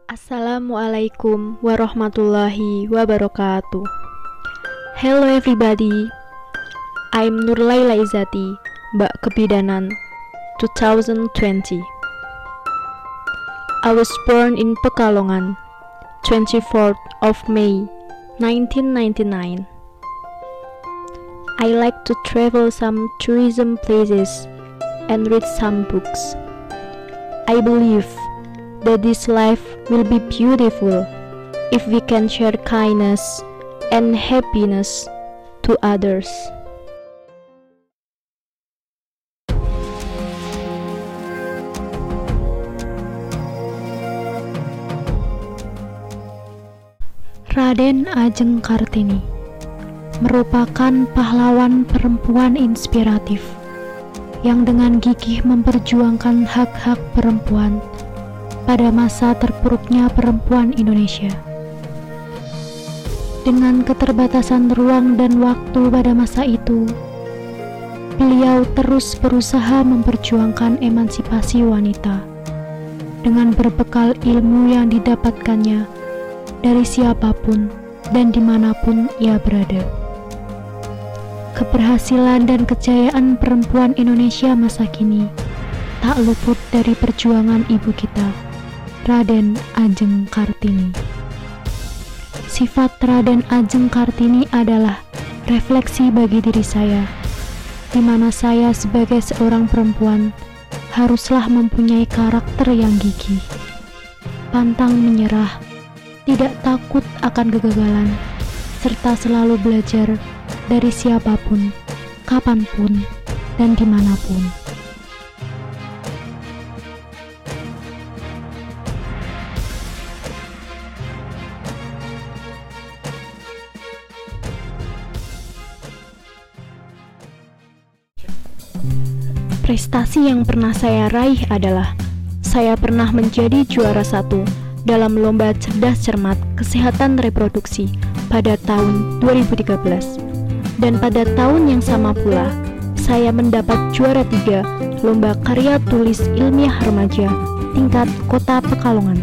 Assalamualaikum warahmatullahi wabarakatuh. Hello everybody, I'm Nurlaila Izzati, Mbak Kebidanan, 2020. I was born in Pekalongan, 24th of May, 1999. I like to travel some tourism places and read some books. I believe that this life will be beautiful if we can share kindness and happiness to others. Raden Ajeng Kartini merupakan pahlawan perempuan inspiratif yang dengan gigih memperjuangkan hak-hak perempuan pada masa terpuruknya perempuan Indonesia. Dengan keterbatasan ruang dan waktu pada masa itu, beliau terus berusaha memperjuangkan emansipasi wanita dengan berbekal ilmu yang didapatkannya dari siapapun dan dimanapun ia berada. Keberhasilan dan kejayaan perempuan Indonesia masa kini tak luput dari perjuangan ibu kita, Raden Ajeng Kartini. Sifat Raden Ajeng Kartini adalah refleksi bagi diri saya, di mana saya sebagai seorang perempuan haruslah mempunyai karakter yang gigih, pantang menyerah, tidak takut akan kegagalan, serta selalu belajar dari siapapun, kapanpun, dan dimanapun. Prestasi yang pernah saya raih adalah saya pernah menjadi juara 1 dalam lomba cerdas cermat kesehatan reproduksi pada tahun 2013. Dan pada tahun yang sama pula, saya mendapat juara 3 lomba karya tulis ilmiah remaja tingkat Kota Pekalongan.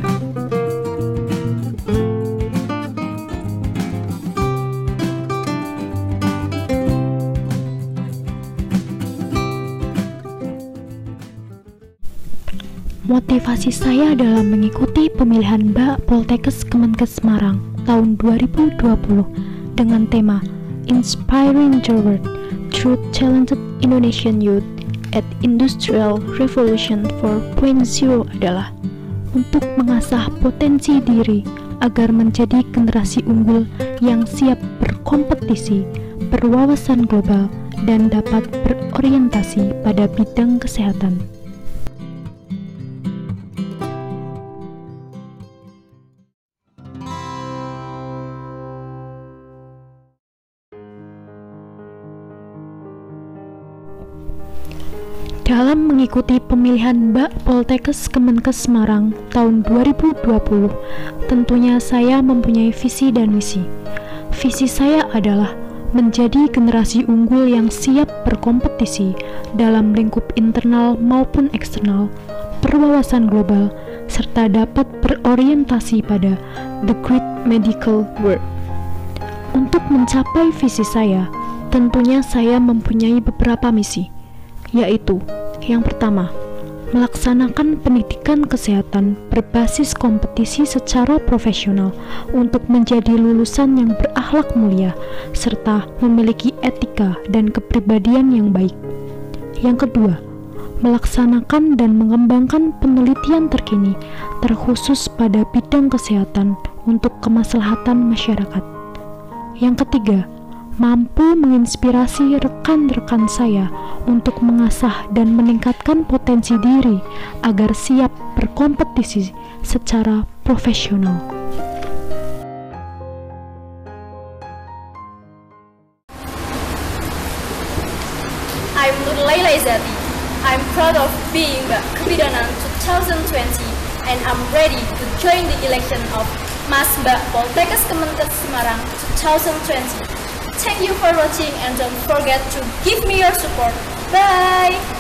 Motivasi saya dalam mengikuti pemilihan Mbak Poltekkes Kemenkes Semarang tahun 2020 dengan tema Inspiring the World Through Talented Indonesian Youth at Industrial Revolution 4.0 adalah untuk mengasah potensi diri agar menjadi generasi unggul yang siap berkompetisi, berwawasan global, dan dapat berorientasi pada bidang kesehatan. Dalam mengikuti pemilihan Mbak Poltekkes Kemenkes Semarang tahun 2020, tentunya saya mempunyai visi dan misi. Visi saya adalah menjadi generasi unggul yang siap berkompetisi dalam lingkup internal maupun eksternal, berwawasan global, serta dapat berorientasi pada the great medical world. Untuk mencapai visi saya, tentunya saya mempunyai beberapa misi, yaitu yang pertama, melaksanakan pendidikan kesehatan berbasis kompetisi secara profesional untuk menjadi lulusan yang berakhlak mulia serta memiliki etika dan kepribadian yang baik. Yang kedua, melaksanakan dan mengembangkan penelitian terkini terkhusus pada bidang kesehatan untuk kemaslahatan masyarakat. Yang ketiga, mampu menginspirasi rekan-rekan saya untuk mengasah dan meningkatkan potensi diri agar siap berkompetisi secara profesional. I'm Nurlaila Izzati. I'm proud of being Mbak Kebidanan 2020 and I'm ready to join the election of Mas Mbak Poltekkes Kemenkes Semarang 2020. Thank you for watching and don't forget to give me your support. Bye!